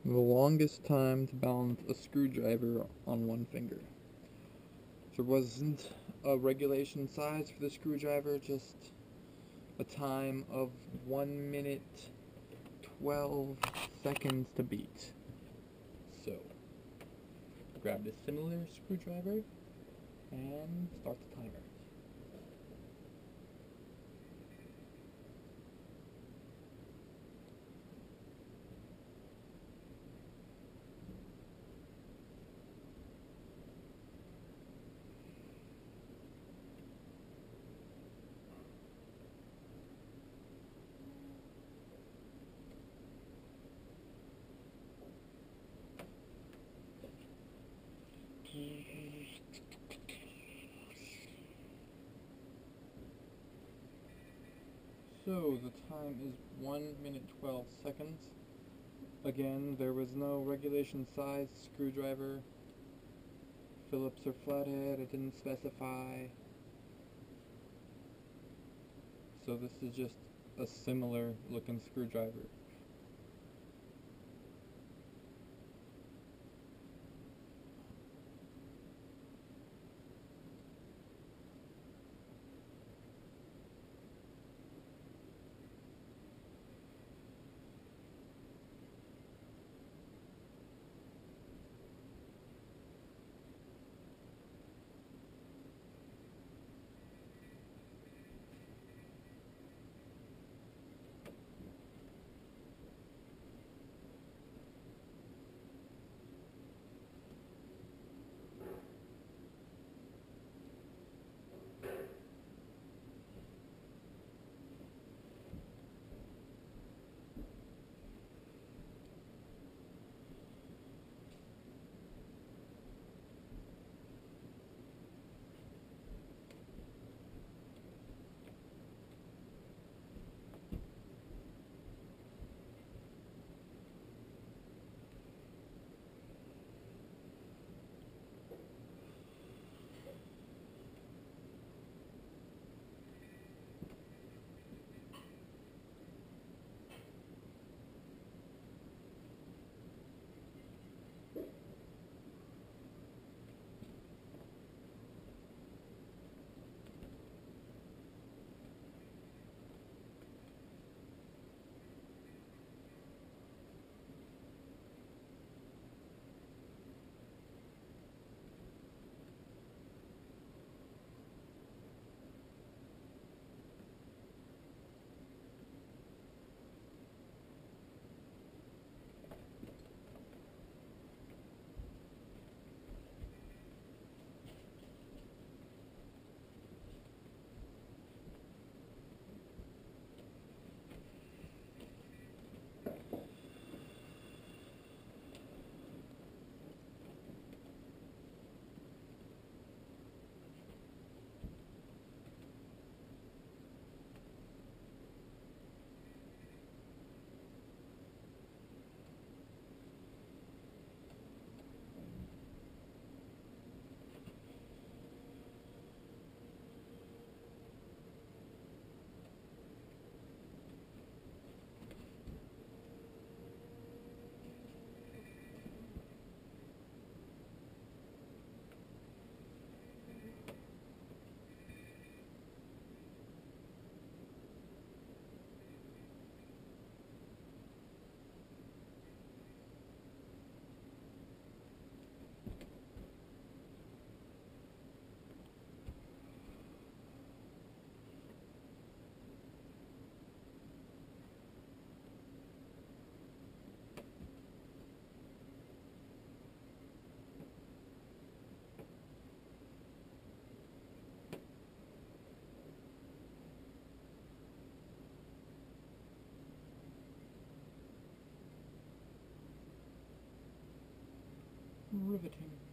The longest time to balance a screwdriver on one finger. There wasn't a regulation size for the screwdriver, just a time of 1 minute 12 seconds to beat. So, grab a similar screwdriver and start the timer. So the time is 1 minute 12 seconds. Again, there was no regulation size screwdriver. Phillips or flathead, it didn't specify. So this is just a similar looking screwdriver. Riveting.